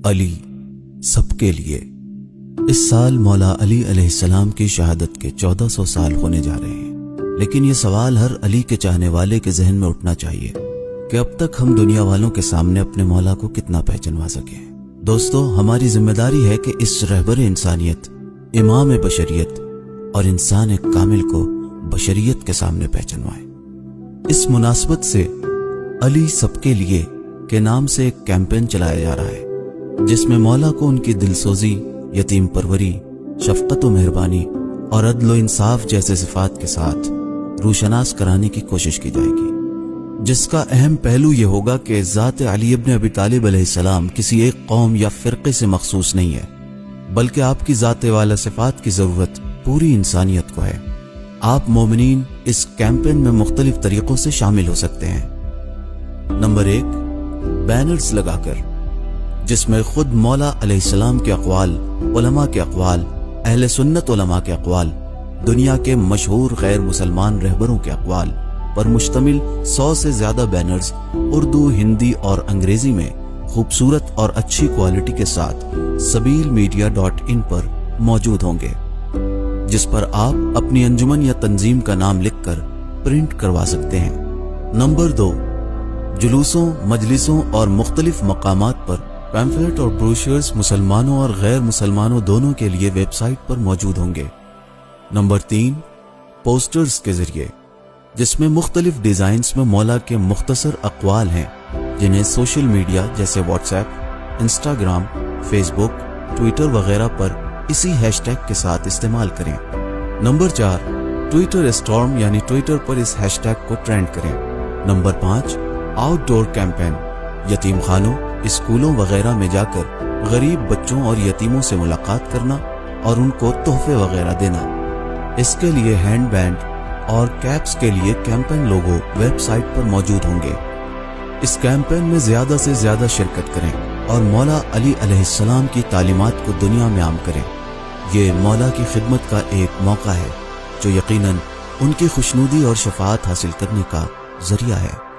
علی سب کے لیے۔ اس سال مولا علی علیہ السلام کی شہادت کے 1400 سال ہونے جا رہے ہیں، لیکن یہ سوال ہر علی کے چاہنے والے کے ذہن میں اٹھنا چاہیے کہ اب تک ہم دنیا والوں کے سامنے اپنے مولا کو کتنا پہچانوا سکیں۔ دوستو، ہماری ذمہ داری ہے کہ اس رہبر انسانیت، امام بشریت اور انسان کامل کو بشریت کے سامنے پہچانوائیں۔ اس مناسبت سے علی سب کے لیے کے نام سے ایک کیمپین چلایا جا رہا ہے، جس میں مولا کو ان کی دلسوزی، یتیم پروری، شفقت و مہربانی اور عدل و انصاف جیسے صفات کے ساتھ روشناس کرانے کی کوشش کی جائے گی، جس کا اہم پہلو یہ ہوگا کہ ذات علی ابن ابی طالب علیہ السلام کسی ایک قوم یا فرقے سے مخصوص نہیں ہے، بلکہ آپ کی ذات والا صفات کی ضرورت پوری انسانیت کو ہے۔ آپ مومنین اس کیمپین میں مختلف طریقوں سے شامل ہو سکتے ہیں۔ نمبر 1، بینرز لگا کر، جس میں خود مولا علیہ السلام کے اقوال، علماء کے اقوال، اہل سنت علماء کے اقوال، دنیا کے مشہور غیر مسلمان رہبروں کے اقوال پر مشتمل 100 سے زیادہ بینرز اردو، ہندی اور انگریزی میں خوبصورت اور اچھی کوالٹی کے ساتھ sabilmedia.in پر موجود ہوں گے، جس پر آپ اپنی انجمن یا تنظیم کا نام لکھ کر پرنٹ کروا سکتے ہیں۔ نمبر 2، جلوسوں، مجلسوں اور مختلف مقامات پر پیمفلیٹ اور بروشرز مسلمانوں اور غیر مسلمانوں دونوں کے لیے ویب سائٹ پر موجود ہوں گے۔ نمبر 3، پوسٹرز کے ذریعے، جس میں مختلف ڈیزائنز میں مولا کے مختصر اقوال ہیں، جنہیں سوشل میڈیا جیسے WhatsApp, Instagram, Facebook, Twitter وغیرہ پر اسی ہیش ٹیگ کے ساتھ استعمال کریں۔ نمبر 4، ٹویٹر اسٹارم یعنی ٹویٹر پر اس ہیش ٹیگ کو ٹرینڈ کریں۔ نمبر 5، آؤٹ ڈور کیمپین، یتیم خانوں، اسکولوں وغیرہ میں جا کر غریب بچوں اور یتیموں سے ملاقات کرنا اور ان کو تحفے وغیرہ دینا۔ اس کے لیے ہینڈ بینڈ اور کیپس کے لیے کیمپین لوگو ویب سائٹ پر موجود ہوں گے۔ اس کیمپین میں زیادہ سے زیادہ شرکت کریں اور مولا علی علیہ السلام کی تعلیمات کو دنیا میں عام کریں۔ یہ مولا کی خدمت کا ایک موقع ہے جو یقیناً ان کی خوشنودی اور شفاعت حاصل کرنے کا ذریعہ ہے۔